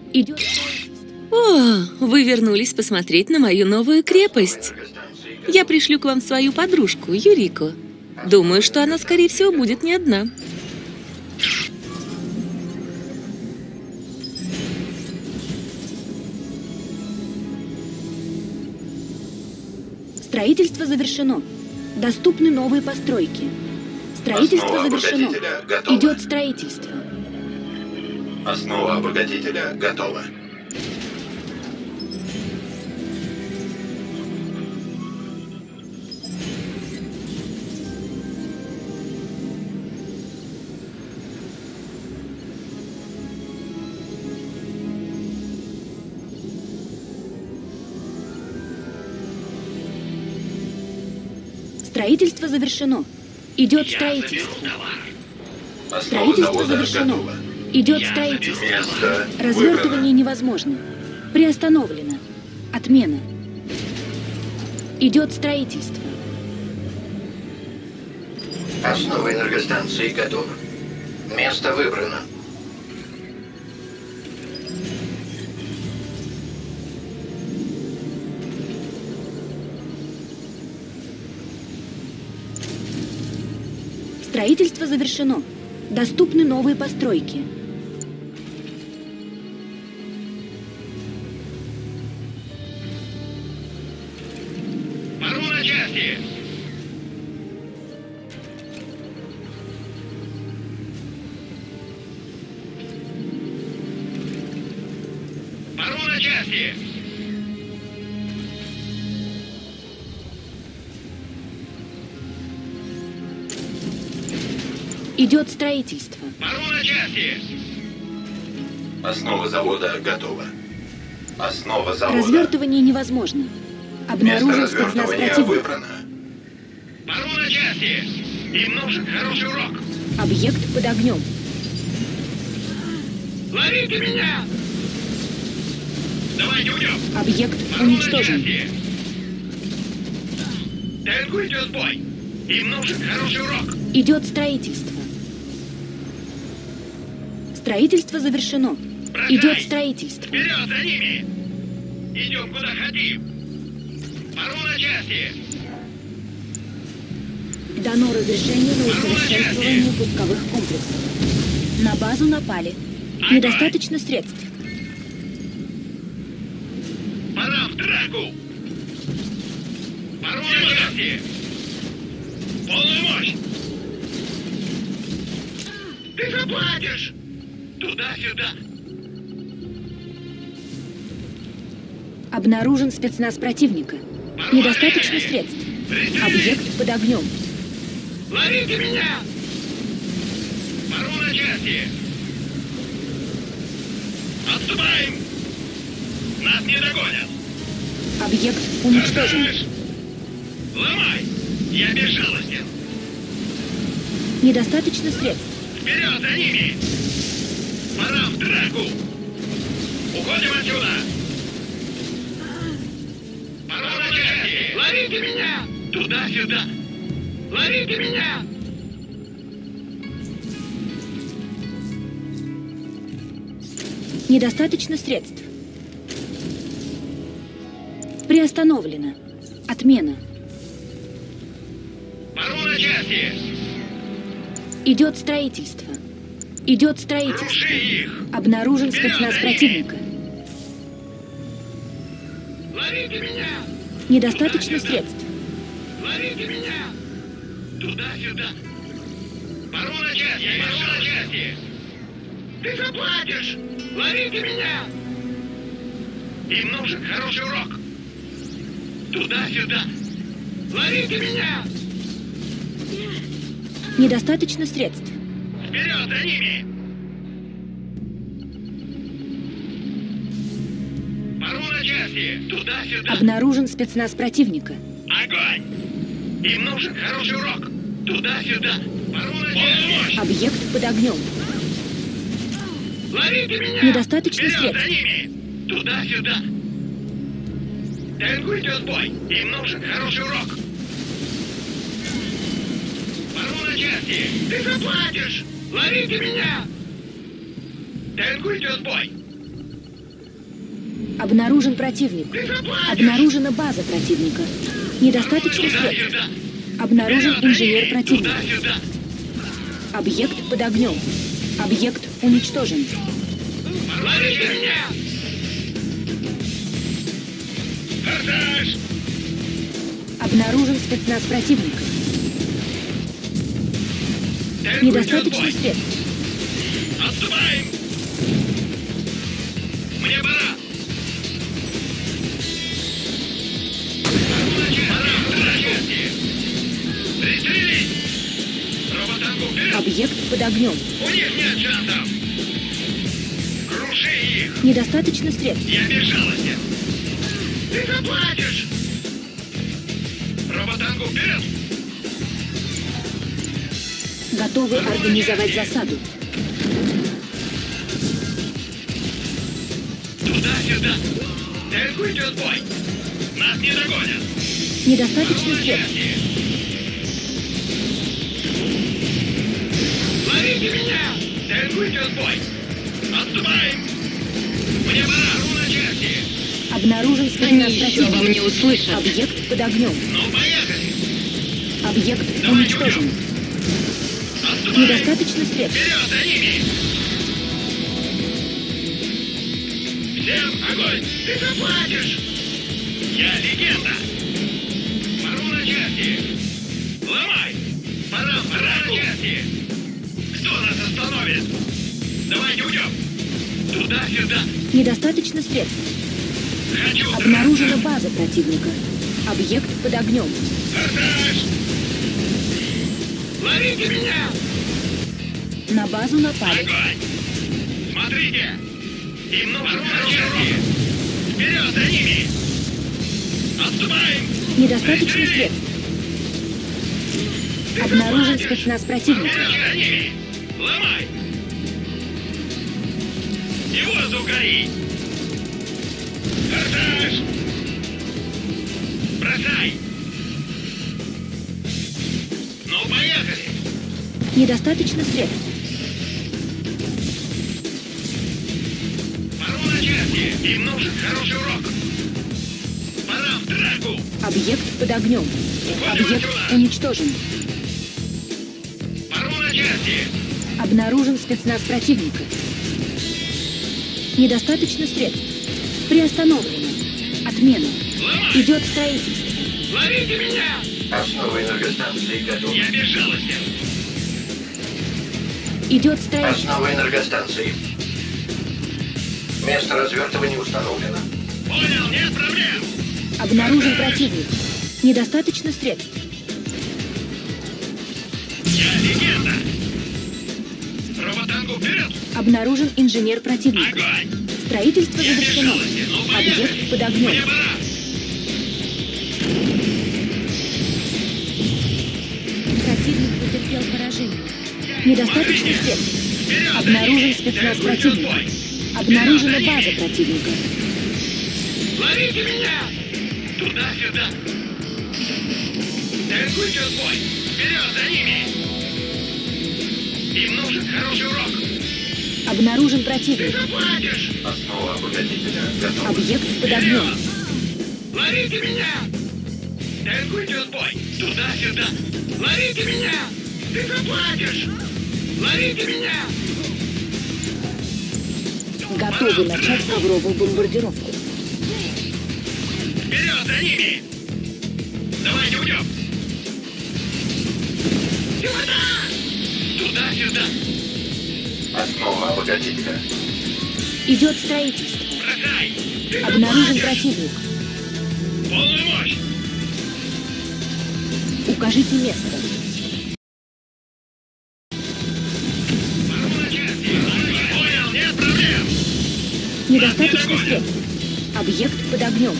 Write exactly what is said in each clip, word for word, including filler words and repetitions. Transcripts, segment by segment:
Идет. О, вы вернулись посмотреть на мою новую крепость. Я пришлю к вам свою подружку, Юрику. Думаю, что она, скорее всего, будет не одна. Строительство завершено. Доступны новые постройки. Строительство Основа завершено. обогатителя готова. Идет строительство. Основа обогатителя готова. Строительство завершено. Идет строительство. Основа Строительство завода завершено. готова. Идет строительство. Место Развертывание выбрано. невозможно. Приостановлено. Отмена. Идет строительство. Основа энергостанции готова. Место выбрано. Строительство завершено. Доступны новые постройки. Порву на части! Порву на части! Идет строительство. Порву на части! Основа завода готова. Основа завода. Развертывание невозможно. Место Обнаружен спецназ развертывания противника. выбрано. Порву на части! Им нужен хороший урок! Объект под огнем. Ловите меня! Давайте уйдем! Объект Порву на уничтожен. части! Тенку идет в бой! Им нужен хороший урок! Идет строительство. Строительство завершено. Бросай! Идет строительство. Вперед за ними! Идем куда хотим! Порву на части! Дано разрешение на усовершенствование пусковых комплексов. На базу напали. Недостаточно средств. Пора в драку! Порву на части! Полную мощь! Ты заплатишь! Туда-сюда! Обнаружен спецназ противника. Недостаточно средств. Объект под огнем. Ловите меня! Порву на части! Отступаем! Нас не догонят! Объект уничтожен. Слышь? Ломай! Я безжалостен! Недостаточно средств. Вперед за ними! Пора в драку! Уходим отсюда! Пора на части! Ловите меня! Туда-сюда! Ловите меня! Недостаточно средств. Приостановлено. Отмена. Порву на части! Идет строительство. Идет строительство. Круши их! Обнаружен спецназ противника. Ловите меня! Недостаточно средств. Ловите меня! Туда-сюда! Порву на части! Порву на части! Ты заплатишь! Ловите меня! Им нужен хороший урок! Туда-сюда! Ловите меня! Недостаточно средств. Вперед за ними! Порву на части! Туда-сюда! Обнаружен спецназ противника. Огонь! Им нужен хороший урок! Туда-сюда! Порву на части! Объект под огнем. Ловите меня! Недостаточно Вперед средств. за ними! Туда-сюда! Тенку идет в бой! Им нужен хороший урок! Порву на части! Ты заплатишь! Ловите меня! Тенку идет в бой! Обнаружен противник. Обнаружена база противника. Недостаточно средств. Обнаружен инженер противника. Туда-сюда. Объект под огнем. Объект уничтожен. Ловите меня! Форсаж! Обнаружен спецназ противника. Танкуйте Недостаточно отбой. средств. Отступаем! Мне пора! Пора в ракете! Пристрелить! Роботанку вперед! Объект под огнем. У них нет шансов! Круши их! Недостаточно средств. Я безжалостен! Ты заплатишь! Роботанку вперед! Готовы организовать засаду. Туда-сюда! Танкуйте отбой! Нас не догонят! Недостаточно средств. Ловите меня! Танкуйте отбой! Отступаем! Мне пора! Руна части! Обнаружен спецназ противника. не услышат. Объект под огнем. Ну, поехали! Объект Давайте уничтожен. уйдем. Отступаем! Недостаточно средств. Вперед за ними! Всем огонь! Ты заплатишь! Я легенда! Пору на части! Ломай! Пора, пора на части! Кто нас остановит? Давайте уйдем! Туда-сюда! Недостаточно средств. Хочу! Обнаружена база противника. Объект под огнем. Форсаж! Ловите меня! На базу напали. Огонь! Смотрите! Им нужен хороший урок! Вперед за ними! Отступаем! Недостаточно Пристрелить! средств. Ты Обнаружен заплатишь! спецназ противника. Вперед за ними! Ломай! И воздух гори! Форсаж! Бросай! Ну, поехали! Недостаточно средств. Пору на части! Им нужен хороший урок! Пора в драку! Объект под огнем. Объект уничтожен. Пору на части! Обнаружен спецназ противника. Недостаточно средств. Приостановлено. Отмена. Ломай! Идет строительство. Ловите меня! Основа энергостанции готова. Я безжалостен! Идет строительство. Основа энергостанции. Место развертывания установлено. Понял, нет проблем! Обнаружен противник. Недостаточно средств. Я легенда! Роботанку вперед! Обнаружен инженер противника. Огонь! Строительство Я завершено. безжалостен! Ну, Объект поехали! под огнем. Мне пора! Противник потерпел поражение. Недостаточно средств. Вперед за Обнаружен ними! спецназ Танкуйте противника. отбой! Обнаружена Вперед за база ними! противника. Ловите меня! Туда-сюда! Танкуйте отбой! Вперед за ними! Им нужен хороший урок! Обнаружен Ты противник. заплатишь! Основа обогатителя готова. Объект под огнем. Вперед! Ловите меня! Танкуйте отбой! Туда-сюда! Ловите меня! Ты заплатишь! Ловите меня! Готовы начать ковровую бомбардировку. Вперед за ними! Давайте уйдем! Сюда! Туда-сюда! Основа обогатителя. Идет строительство. Бросай! Ты Обнаружен заплатишь! противник. Полную мощь! Укажите место. Понял, нет проблем! Недостаточно средств. Объект под огнем.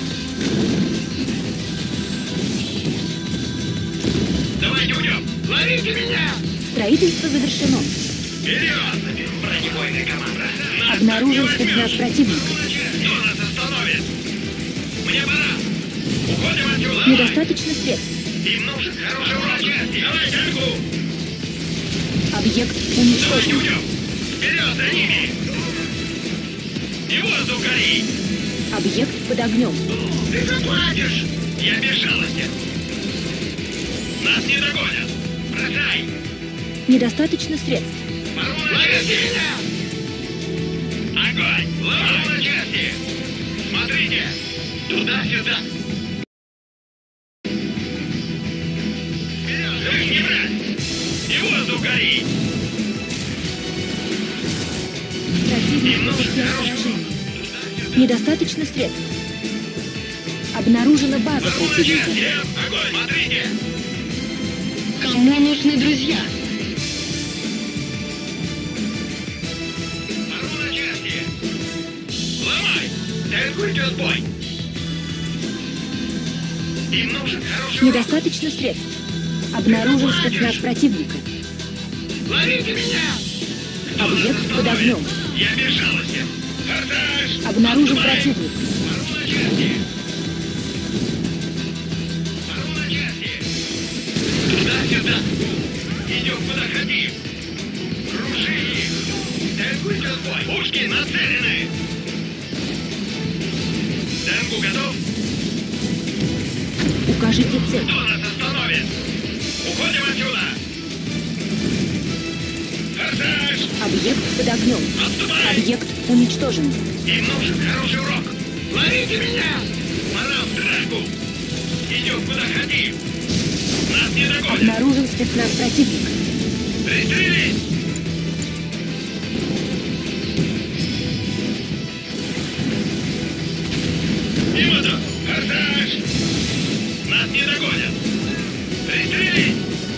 Давайте уйдем! Ловите меня! Строительство завершено. Вперед! Бронебойная команда! Нас Обнаружен не возьмешь! спецназ противника. Кто нас остановит? Мне пора! Уходим отсюда! Недостаточно средств. Им нужен хороший урок! Давай танку! Объект Давайте уничтожен. уйдем! Вперед за ними! И воздух гори! Объект под огнем. Ты заплатишь! Я безжалостен! Нас не догонят! Бросай! Недостаточно средств. Ловите меня! Огонь! Ловим на части! Смотрите! Туда-сюда! Вперед! Их не брать! И воздух гори! Противник Немножко потерял хорошего! поражение. Недостаточно средств. Обнаружена база Ловим на противника. части! Огонь! Смотрите! Кому нужны друзья? Порву на части! Ломай! Танку идет бой! Им нужен хороший урок! Недостаточно средств. Обнаружен спецназ противника. Ловите меня! Объект под огнем. Я безжалостен! Карташ! Обнаружен Отступай! противник. Порву на части! Порву на части! Туда-сюда! Идем куда хотим! Круши их! Танку идет бой! Пушки нацелены! Танку готов? Укажите цель. Кто нас остановит? Уходим отсюда! Карташ! Объект под огнем. Отступай! Объект уничтожен. Им нужен хороший урок! Ловите меня! Пора в драку! Идем куда хотим! Нас не догонят! Обнаружен спецназ противника. Пристрелись! Мимо-то! Карташ! Нас не догонят! Пристрелись!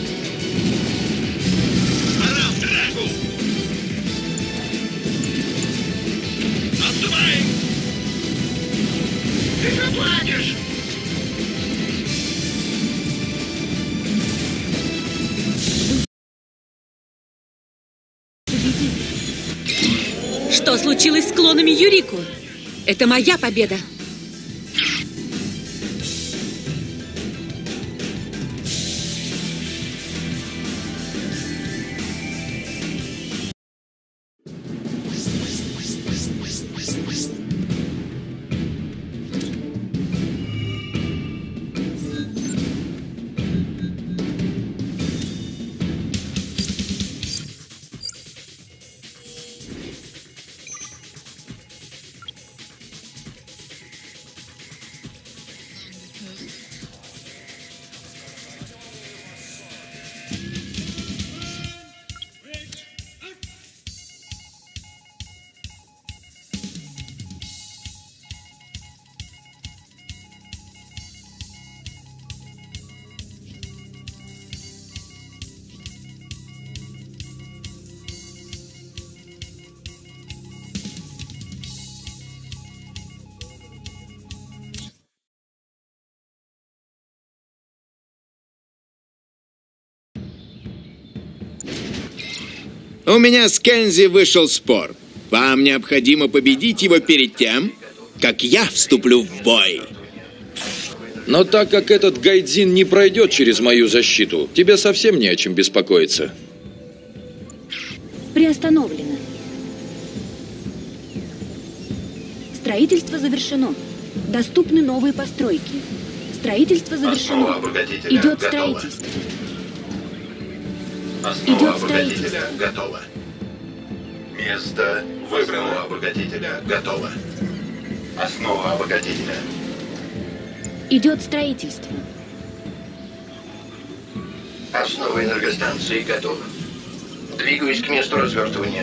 Пора в драку! Отступай! Ты заплатишь! Что случилось с клонами Юрико? Это моя победа. У меня с Кензи вышел спор. Вам необходимо победить его перед тем, как я вступлю в бой. Но так как этот гайдзин не пройдет через мою защиту, тебе совсем не о чем беспокоиться. Приостановлено. Строительство завершено. Доступны новые постройки. Строительство Основа завершено. обогатителя Идет готова. строительство. Основа Идет обогатителя строительство. готова. Место выбрано. Обогатителя готово. Основа обогатителя. Идет строительство. Основа энергостанции готова. Двигаюсь к месту развертывания.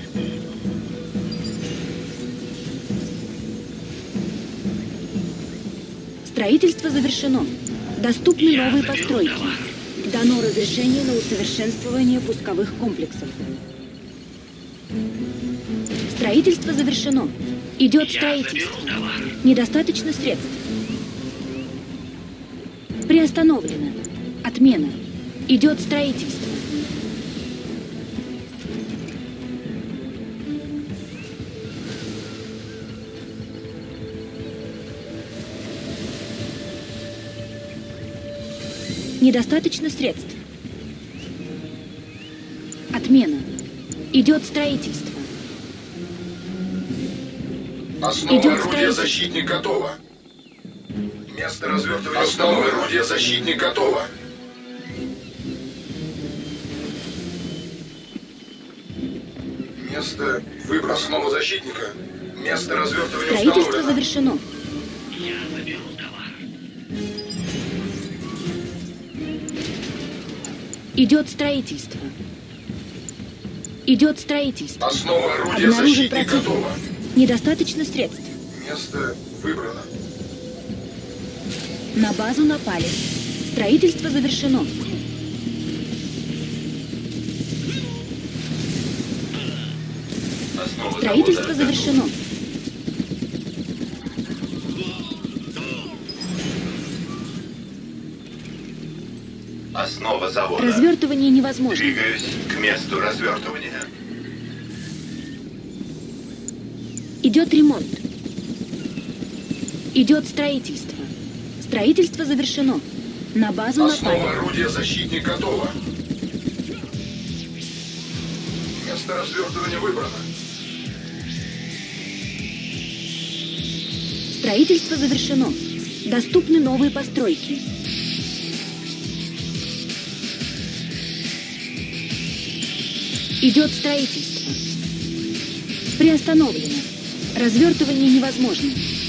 Строительство завершено. Доступны Я новые заберу постройки. товар. Дано разрешение на усовершенствование пусковых комплексов. Строительство завершено. Идет Я строительство. заберу товар. Недостаточно средств. Приостановлено. Отмена. Идет строительство. Недостаточно средств. Отмена. Идет строительство. Основа Идет орудия строительство. защитник готова. Место развертывания основы орудия защитник готова. Место выбора основы защитника. Место развертывания Строительство установлено. завершено. Я заберу товар. Идет строительство. Идет строительство. Основа орудия Обнаружен защитник противник. готова. Недостаточно средств. Место выбрано. На базу напали. Строительство завершено. Основа Строительство завода завершено. готова. Основа завода. Развертывание невозможно. Двигаюсь к месту развертывания. Идет ремонт. Идет строительство. Строительство завершено. На базу Основа напали. орудия защитник готова. Место развертывания выбрано. Строительство завершено. Доступны новые постройки. Идет строительство. Приостановлено. Развертывание невозможно.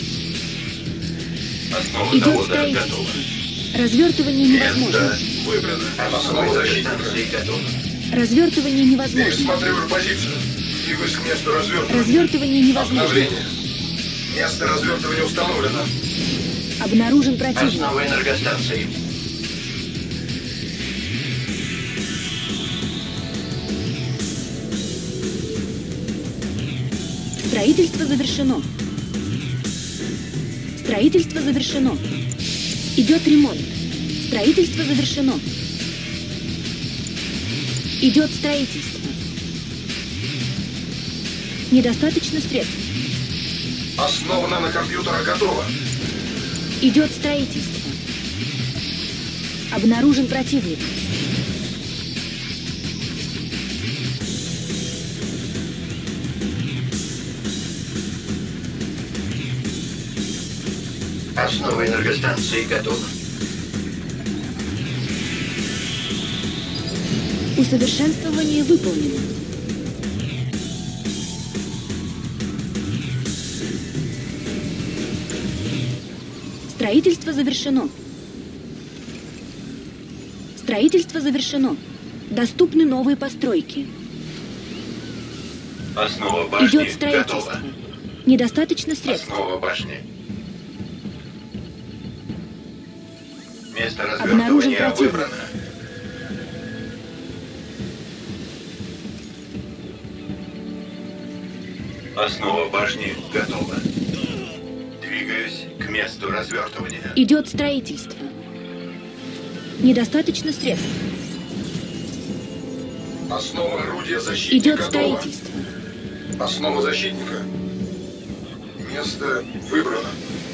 Основа Идет завода строительство. готова. Развертывание невозможно. Место выбрано. Основа защитника готова. Развертывание невозможно. Пересматриваю позицию. Двигаюсь к месту развертывания. Развертывание невозможно. Обновление. Место развертывания установлено. Обнаружен противник. Основа энергостанции. Строительство завершено. Строительство завершено. Идет ремонт. Строительство завершено. Идет строительство. Недостаточно средств. Основа нанокомпьютера готова. Идет строительство. Обнаружен противник. Основа энергостанции готова. Усовершенствование выполнено. Строительство завершено. Строительство завершено. Доступны новые постройки. Основа башни Идет строительство. готова. Недостаточно средств. Основа башни. Место Обнаружен развертывания противник. выбрано. Основа башни готова. Двигаюсь к месту развертывания. Идет строительство. Недостаточно средств. Основа орудия защитника Идет готова. строительство. Основа защитника. Место выбрано.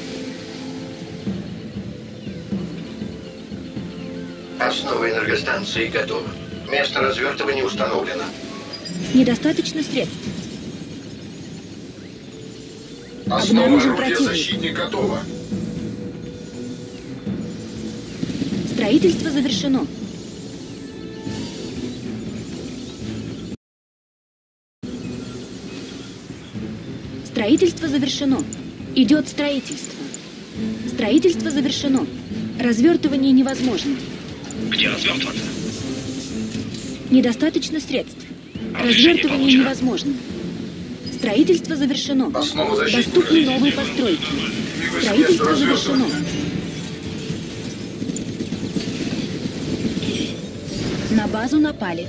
Основа энергостанции готова. Место развертывания установлено. Недостаточно средств. Основа Обнаружен орудия противник. защитник готова. Строительство завершено. Строительство завершено. Идет строительство. Строительство завершено. Развертывание невозможно. Где развертываться? Недостаточно средств. Разрешение Развертывание получено. невозможно. Строительство завершено. Основа защитника. Доступны новые постройки. Двигаюсь к месту Строительство завершено. развертывания. На базу напали.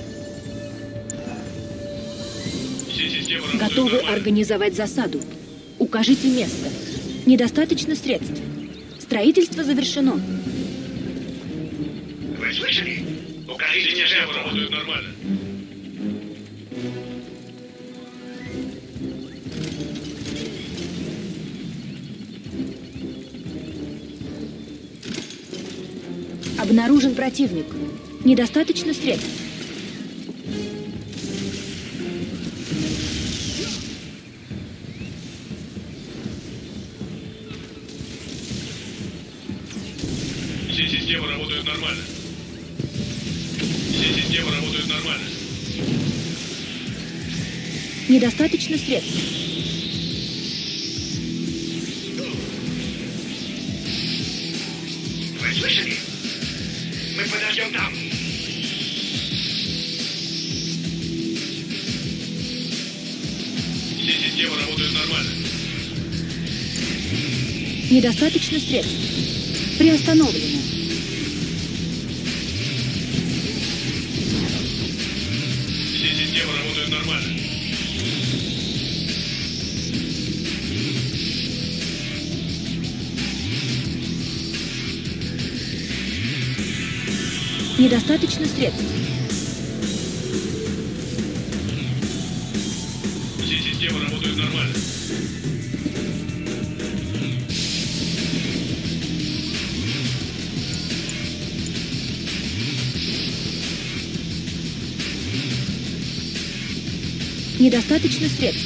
Все системы Готовы работают нормально. организовать засаду. Укажите место. Недостаточно средств. Строительство завершено. Вы слышали? Укажите мне шефу, работают нормально. Обнаружен противник. Недостаточно средств. Все системы работают нормально. Все системы работают нормально. Недостаточно средств. Вы слышали? Мы подождем там. Все системы работают нормально. Недостаточно средств. Приостановлено. Все системы работают нормально. Недостаточно средств. Все системы работают нормально. Недостаточно средств.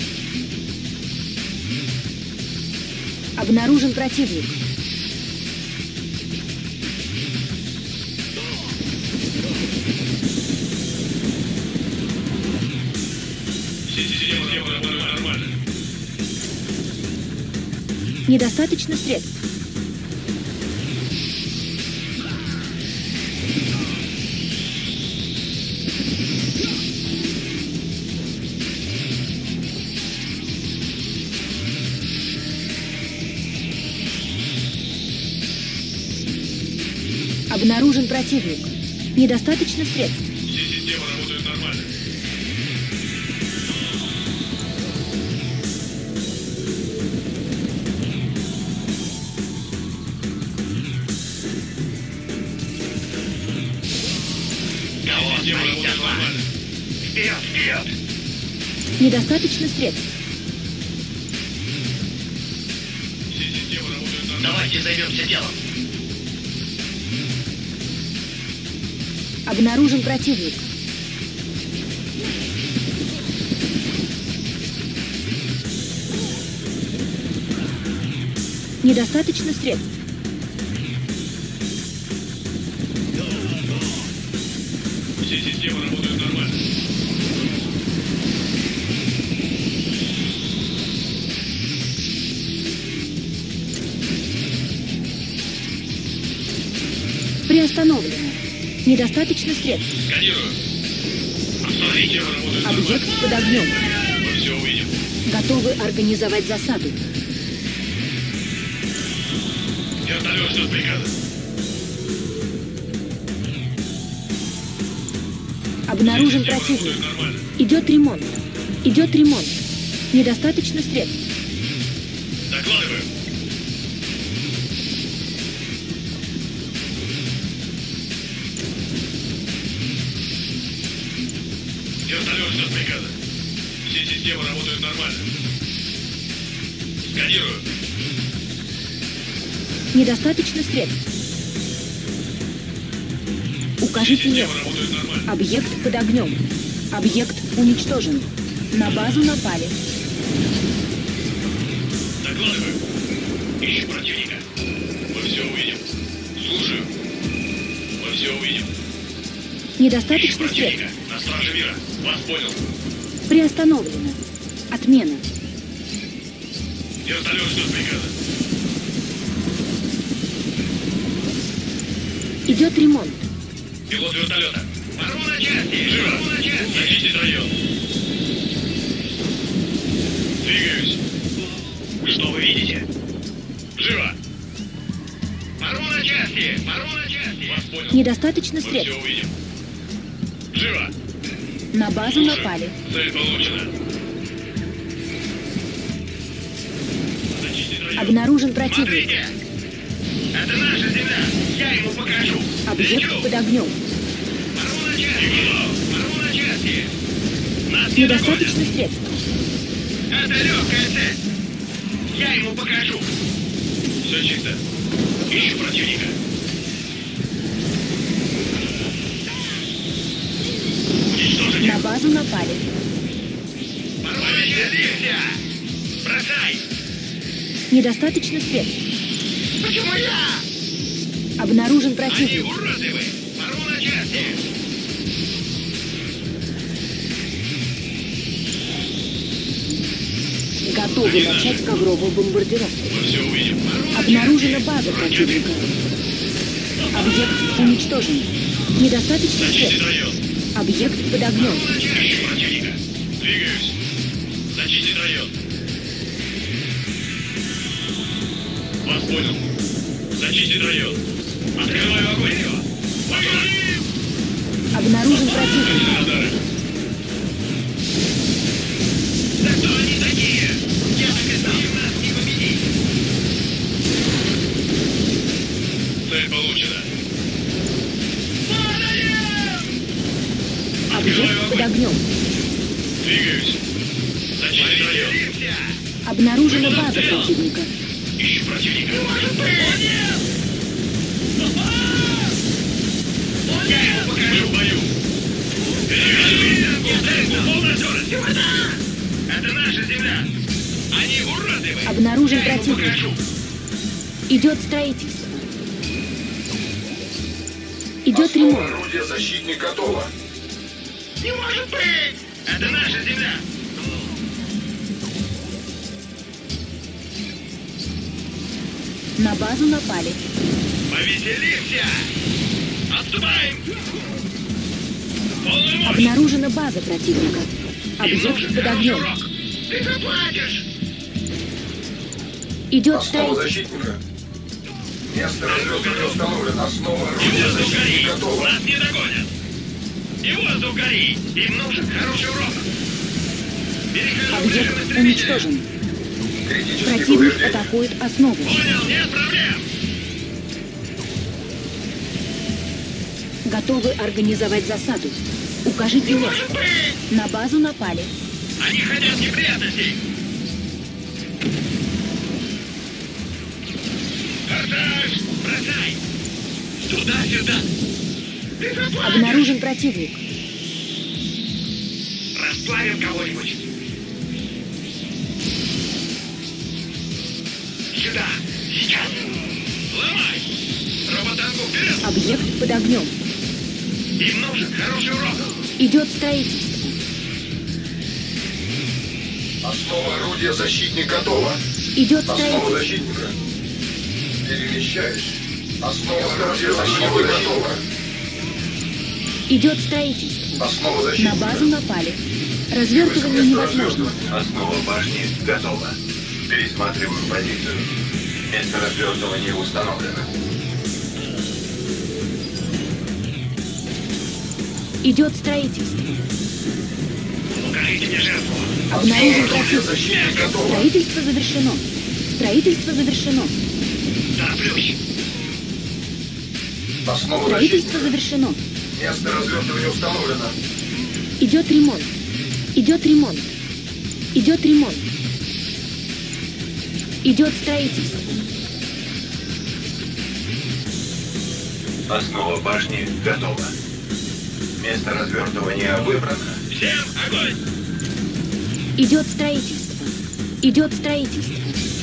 Обнаружен противник. Все системы работают нормально. Недостаточно средств. Обнаружен противник. Недостаточно средств. Все системы работают нормально. Все системы работают нормально. Вперед, вперед! Недостаточно средств. Все системы работают нормально. Давайте займемся делом. Обнаружен противник. Недостаточно средств. Все системы работают нормально. Приостановлено. Недостаточно средств. Сканирую. Смотрите, работают Объект под огнем. Мы все увидим. Готовы организовать засаду. Вертолет ждет приказа. Обнаружен Все системы противник. работают нормально. Идет ремонт. Идет ремонт. Недостаточно средств. Докладываю. Вертолет ждет приказа. Все системы работают нормально. Сканирую. Недостаточно средств. Все Укажите системы место. работают нормально. Объект под огнем. Объект уничтожен. На базу напали. Докладываю. Ищу противника. Мы все увидим. Слушаю. Мы все увидим. Ищу Недостаточно средств. противника. На страже мира. Вас понял. Приостановлено. Отмена. Вертолет ждет приказа. Идет ремонт. Пилот вертолета. Порву на части. Живо. Зачистить район. Двигаюсь. Что вы видите? Живо. Порву на части. Порву на части. Вас понял. Недостаточно Мы все средств. увидим. Живо. На базу Слушаю. напали. Цель получена. Зачистить район. Обнаружен противник. Смотрите. Это наша земля. Я ему покажу. Объект под огнем. Порву на части. Порву на части. Нас не Недостаточно догонят. средств. Это легкая цель. Я ему покажу. Все чисто. Ищу противника. Уничтожить. На базу напали. Порвали. Бросай. Недостаточно средств. Почему я? Обнаружен Они противник. уродливы! Порву на части! Готовы начать ковровую бомбардировку. Мы все увидим. Обнаружена база противника. Объект уничтожен. Недостаточно Зачистить средств. район. Объект под огнем. Ищу противника. Двигаюсь. Зачистить район. Вас понял. Зачистить район. Открываю огонь. Погорим! Обнаружен противник. Радары. Да кто они такие? Я так и знал. Им нас не победить. Цель получена. Объект под огнем. Двигаюсь. Зачистить район. Обнаружена база противника. Ищу противника. Я ему покажу в бою. Полная скорость. Это наша земля. Они уродливы. Обнаружен Я ему противник. покажу. Идет строительство. Идет Основа ремонт. орудия «Защитник» готова. Не может быть. Это наша земля. На базу напали. Повеселимся. Отступаем. Полную мощь. Обнаружена база противника. Объект под огнем. Ты заплатишь. Идет Основа строительство. «Защитника». Место развертывания установлено. Основа И орудия воздух «Защитник» гори. готова. Нас не догонят. И воздух гори. Им нужен хороший урок. Перехожу в режим Объект истребителя. уничтожен. Критические Противник повреждения. атакует основу. Понял, нет проблем. Готовы организовать засаду. Укажите место. Может быть. На базу напали. Они хотят неприятностей. Картаж, бросай. Туда-сюда. Ты заплатишь. Обнаружен противник. Расплавим кого-нибудь. Сюда. Сейчас. Ломай. Роботанку вперед. Объект под огнем. Им нужен хороший урок. Идет строительство. Основа орудия «Защитник» готова. Идет Основа строительство. защитника. Перемещаюсь. Основа орудия «Защитник» готова. Идет строительство. Основа На защитника. базу напали. Развертывание невозможно. Основа башни готова. Пересматриваю позицию. Место развертывания установлено. Идет строительство. Укажите мне жертву. Обнаружен Орудие противник. «Защитник» готова. Строительство завершено. Строительство завершено. Тороплюсь. Основа Строительство защитника. завершено. Место развертывания установлено. Идет ремонт. Идет ремонт. Идет ремонт. Идет строительство. Основа башни готова. Место развертывания выбрано. Всем огонь. Идет строительство. Идет строительство.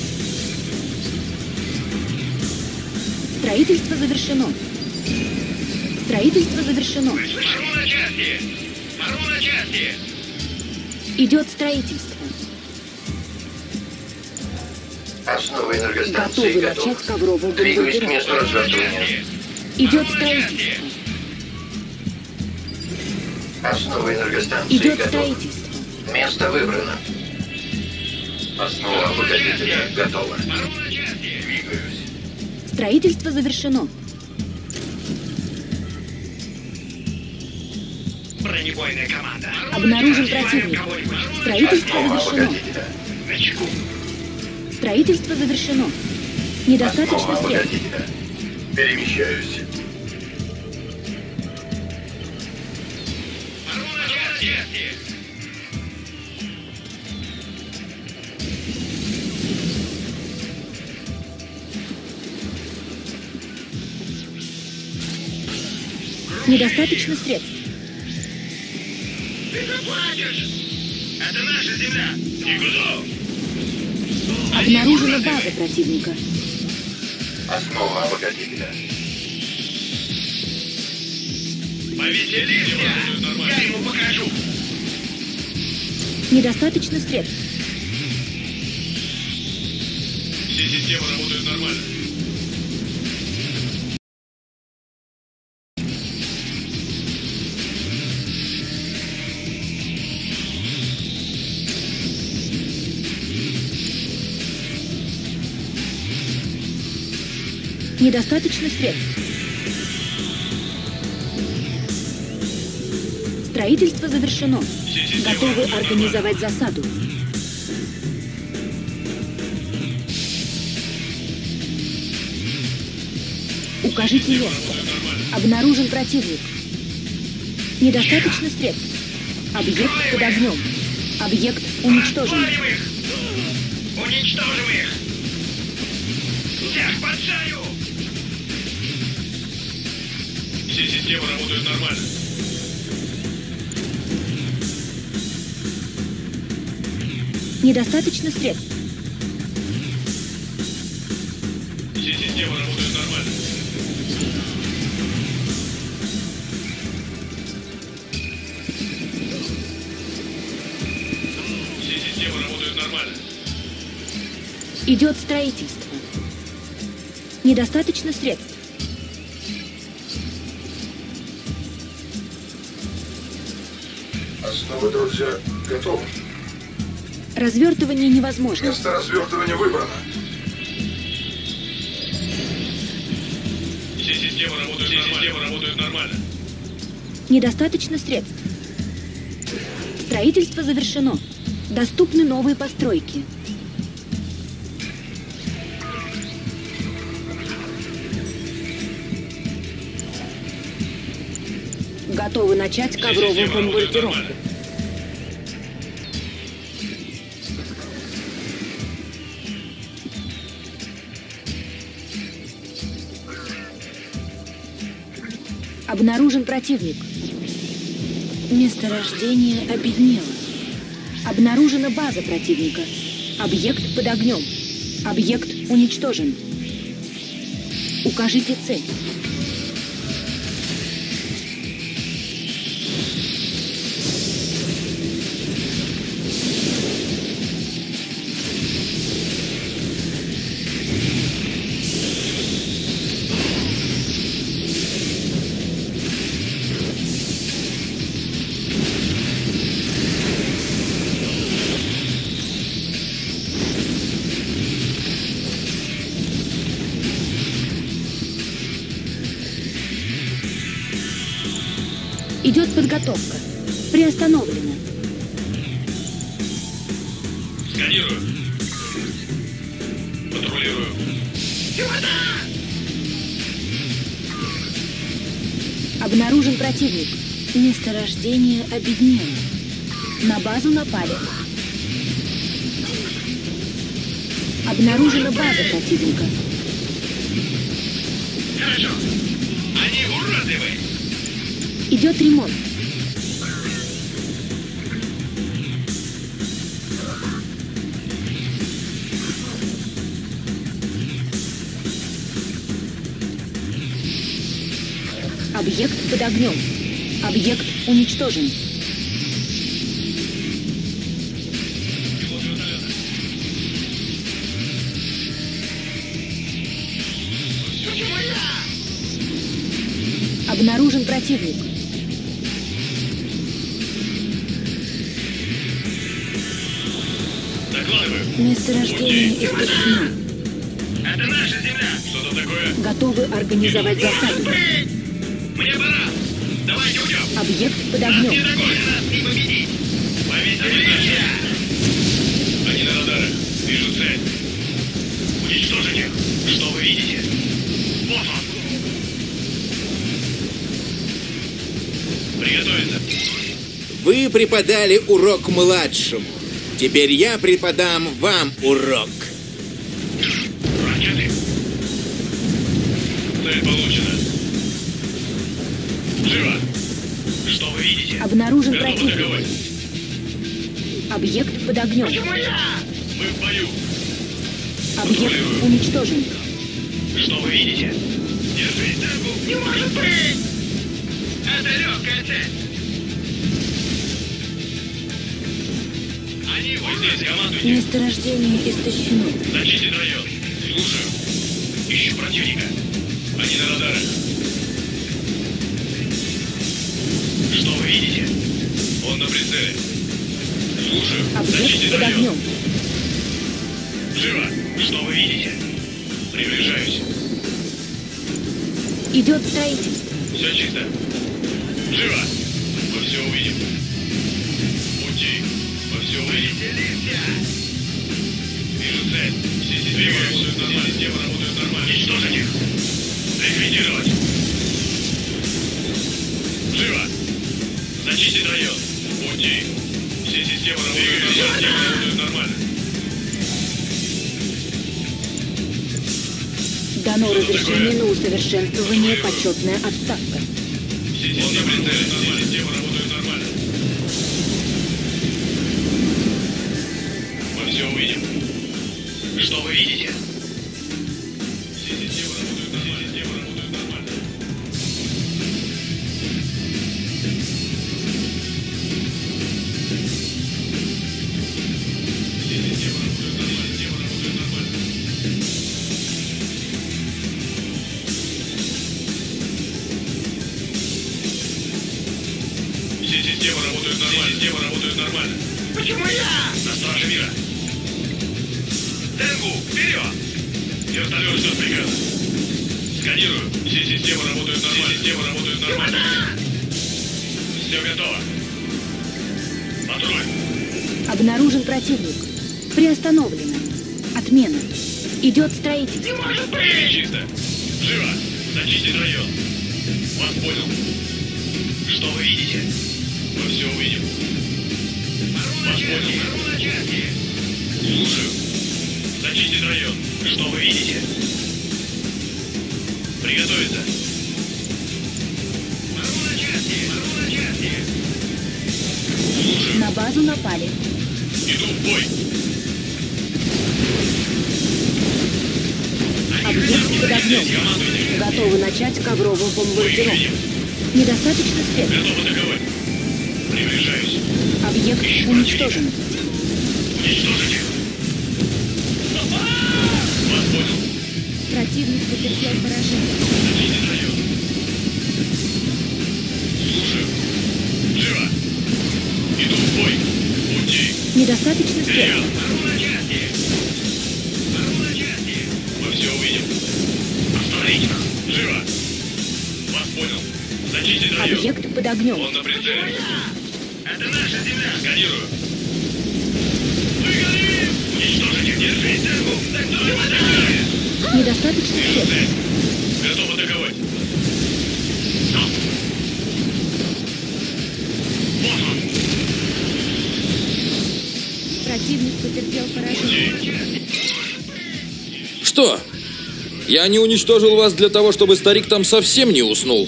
Строительство завершено. Строительство завершено. Порву на части. Порву на части. Идет строительство. Основа энергостанции Готовы готова. начать ковровую Двигаюсь к бомбардировку. месту развертывания. Идет строительство. Основа энергостанции Идет готова. строительство. Место выбрано. Основа обогатителя готова. Порву на части. Двигаюсь. Строительство завершено. Бронебойная команда. Обнаружен Разбиваем противник. кого-нибудь. Строительство Основа завершено. обогатителя. На чеку. Строительство завершено. Недостаточно Основа средств. обогатителя. Перемещаюсь. Порву на части. Недостаточно средств. Ты заплатишь. Это наша земля. Никуда. Обнаружена база противника. Основа обогатителя. Повеселимся! Я ему покажу! Недостаточно средств. Все системы работают нормально. Недостаточно средств. Строительство завершено. Готовы организовать засаду. Укажите место. Обнаружен противник. Недостаточно средств. Объект под огнем. Объект уничтожен. Отвалим их! Уничтожим их! Всех под шаю! Все системы работают нормально. Недостаточно средств. Все системы работают нормально. Все системы работают нормально. Идет строительство. Недостаточно средств. Основы, друзья, готовы. Развертывание невозможно. Место развертывания выбрано. Все системы работают Все нормально. Системы работают нормально. Недостаточно средств. Строительство завершено. Доступны новые постройки. Готовы начать ковровую бомбардировку. Обнаружен противник. Месторождение обеднело. Обнаружена база противника. Объект под огнем. Объект уничтожен. Укажите цель. Идет подготовка. Приостановлена. Сканирую. Патрулирую. Обнаружен противник. Месторождение обеднело. На базу напали. Обнаружена база противника. Хорошо. Они уродливы. Идет ремонт. Объект под огнем. Объект уничтожен. Обнаружен противник. Докладываю. Месторождение истощено. Это наша земля. Что там такое? Готовы организовать засаду. Мне пора. Давайте уйдем. Объект под Нас не огнем. догонят, нас не победить. Повеселимся. Они на радарах. Вижу цель. Уничтожить их. Что вы видите? Вот он. Приготовиться. Вы преподали урок младшему. Теперь я преподам вам урок. Ракеты. Цель получена. Живо. Что вы видите? Обнаружен Готов противник. атаковать. Объект под огнем. Мы в бою. Объект уничтожен. Что вы видите? Держись, Дагу. Не может быть! Это легкая цель. Они вы здесь, командуйте. Месторождение истощено. Зачистить район. Слушаю. Ищу противника. Они на радарах. Что вы видите? Он на прицеле. Слушаю. Объект Зачистить под район. огнем. Живо. Что вы видите? Приближаюсь. Идет строительство. Все чисто. Живо. Мы все увидим. Пути. Мы все увидим. Вижу цель. Все системы работают нормально. Системы работают нормально. Уничтожить их. Ликвидировать. Живо. Зачистить район. Пути. Все системы работают нормально. Системы работают нормально. Дано разрешение на усовершенствование почетная отставка. Все системы работают нормально. Системы работают нормально. Мы все увидим. Что вы видите? Все системы работают нормально. Все системы работают нормально. Все системы работают нормально. Системы работают нормально. Все системы работают нормально. Все системы работают нормально. Почему я? На страже мира. Тенгу, вперед! Вертолет ждет приказа. Сканирую. Все системы работают нормально. Все системы работают нормально. Все готово. Патруль. Обнаружен противник. Приостановлено. Отмена. Идет строительство. Не может быть! Чисто. Живо. Зачистить район. Вас понял. Что вы видите? Мы все увидим. Вас понял. Слушаю. Зачистить район. Что вы видите? Приготовиться. Слушаю. На базу напали. Иду в бой. Объект под огнем. Командуйте. Готовы начать ковровую Мы их бомбардировку. видим. Недостаточно средств. Готов атаковать. Приближаюсь. Объект Ищу уничтожен. Уничтожить их. Вас понял. Противник потерпел поражение. Зачистить район. Слушаю. Живо. Иду в бой. Пути. Недостаточно Вперед. средств. Мы все увидим. Остановить их. Живо. Вас понял. Зачистить район. Объект под огнем. Он на прицеле. Это наша земля. Сканирую. Мы горим. Уничтожить их. Держись, Тенгу. Недостаточно Вижу средств. цель. Готов атаковать. Стоп. Вот он. Противник потерпел поражение. Что? Я не уничтожил вас для того, чтобы старик там совсем не уснул.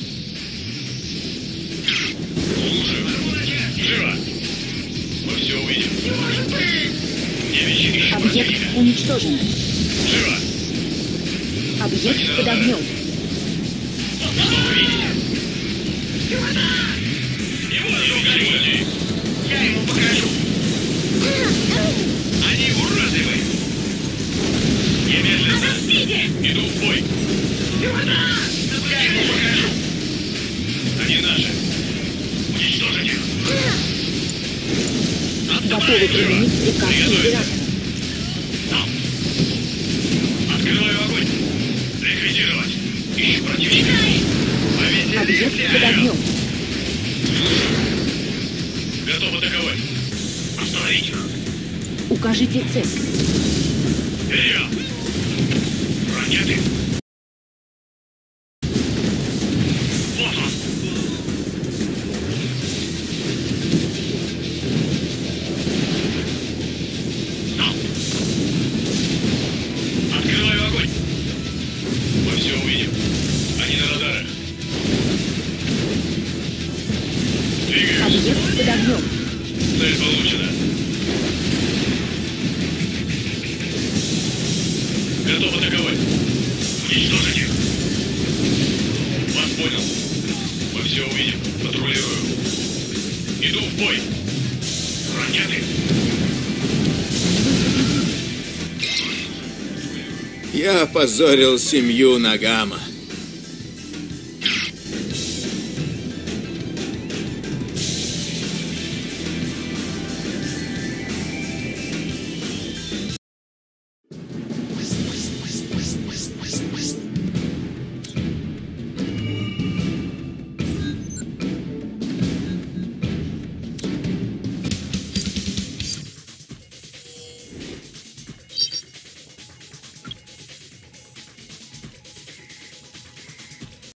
Слушаю. Живо. Мы все увидим. Девичий ищу Объект противника. уничтожен. Живо. Объект под огнем. Что вы видите? Его не Я ему покажу. Они уродливы. Немедленно. Иду в бой. Я ему покажу. Они наши. Уничтожить их. Готовы применить приказ императора. Открываю огонь. Ликвидировать. Ищу противника. Объект под огнем. Готов атаковать. Остановить их. Укажите цель. Вперед. Ракеты. Вот он. Стоп. Открываю огонь. Мы все увидим. Они на радарах. Двигаюсь. Объект под огнем. Цель получена. Готов атаковать. Уничтожить их. Вас понял. Мы все все увидим. Патрулирую. Иду в бой. Ракеты. Я опозорил семью Нагама.